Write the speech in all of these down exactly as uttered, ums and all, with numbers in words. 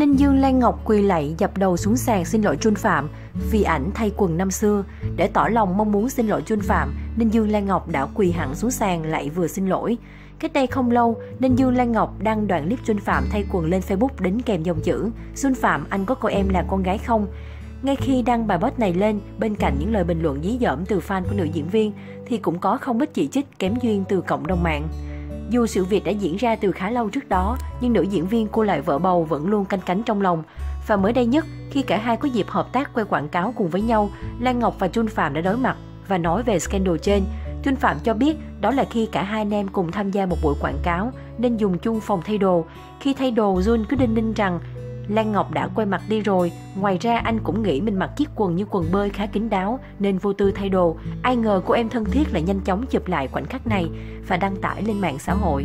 Ninh Dương Lan Ngọc quỳ lạy dập đầu xuống sàn xin lỗi Jun Phạm vì ảnh thay quần năm xưa. Để tỏ lòng mong muốn xin lỗi Jun Phạm, Ninh Dương Lan Ngọc đã quỳ hẳn xuống sàn lạy vừa xin lỗi. Cách đây không lâu, Ninh Dương Lan Ngọc đăng đoạn clip Jun Phạm thay quần lên Facebook đính kèm dòng chữ: Jun Phạm, anh có coi em là con gái không? Ngay khi đăng bài post này lên, bên cạnh những lời bình luận dí dỏm từ fan của nữ diễn viên, thì cũng có không ít chỉ trích kém duyên từ cộng đồng mạng. Dù sự việc đã diễn ra từ khá lâu trước đó, nhưng nữ diễn viên cô lại vợ bầu vẫn luôn canh cánh trong lòng. Và mới đây nhất, khi cả hai có dịp hợp tác quay quảng cáo cùng với nhau, Lan Ngọc và Jun Phạm đã đối mặt và nói về scandal trên. Jun Phạm cho biết đó là khi cả hai anh em cùng tham gia một buổi quảng cáo nên dùng chung phòng thay đồ. Khi thay đồ, Jun cứ đinh ninh rằng Lan Ngọc đã quay mặt đi rồi. Ngoài ra anh cũng nghĩ mình mặc chiếc quần như quần bơi khá kín đáo nên vô tư thay đồ. Ai ngờ cô em thân thiết lại nhanh chóng chụp lại khoảnh khắc này và đăng tải lên mạng xã hội.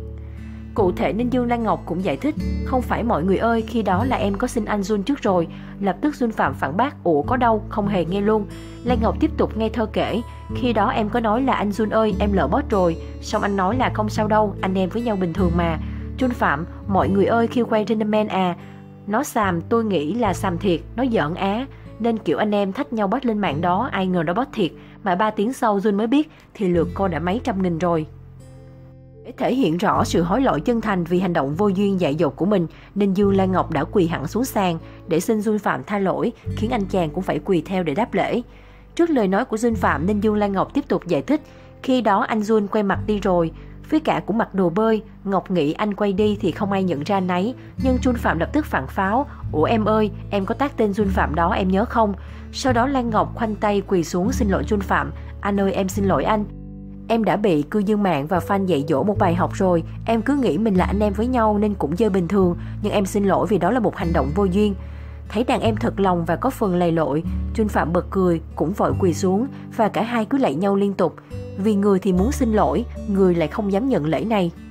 Cụ thể, Ninh Dương Lan Ngọc cũng giải thích: không phải mọi người ơi, khi đó là em có xin anh Jun trước rồi. Lập tức Jun Phạm phản bác: ủa có đâu, không hề nghe luôn. Lan Ngọc tiếp tục ngây thơ kể: khi đó em có nói là anh Jun ơi, em lỡ post rồi. Xong anh nói là không sao đâu, anh em với nhau bình thường mà. Jun Phạm: mọi người ơi, khi quay Gentleman à, nó xàm, tôi nghĩ là xàm thiệt, nó giỡn á. Nên kiểu anh em thách nhau post lên mạng đó, ai ngờ nó post thiệt. Mà ba tiếng sau Jun mới biết thì lượt cô đã mấy trăm nghìn rồi. Để thể hiện rõ sự hối lỗi chân thành vì hành động vô duyên dại dột của mình, Ninh Dương Lan Ngọc đã quỳ hẳn xuống sàn để xin Jun Phạm tha lỗi, khiến anh chàng cũng phải quỳ theo để đáp lễ. Trước lời nói của Jun Phạm, Ninh Dương Lan Ngọc tiếp tục giải thích: khi đó anh Jun quay mặt đi rồi, với cả cũng mặc đồ bơi, Ngọc nghĩ anh quay đi thì không ai nhận ra anh ấy. Nhưng Jun Phạm lập tức phản pháo: ủa em ơi, em có tag tên Jun Phạm đó em nhớ không? Sau đó Lan Ngọc khoanh tay quỳ xuống xin lỗi Jun Phạm: anh ơi, em xin lỗi anh. Em đã bị cư dân mạng và fan dạy dỗ một bài học rồi. Em cứ nghĩ mình là anh em với nhau nên cũng chơi bình thường, nhưng em xin lỗi vì đó là một hành động vô duyên. Thấy đàn em thật lòng và có phần lầy lội, Jun Phạm bật cười, cũng vội quỳ xuống và cả hai cứ lạy nhau liên tục. Vì người thì muốn xin lỗi, người lại không dám nhận lễ này.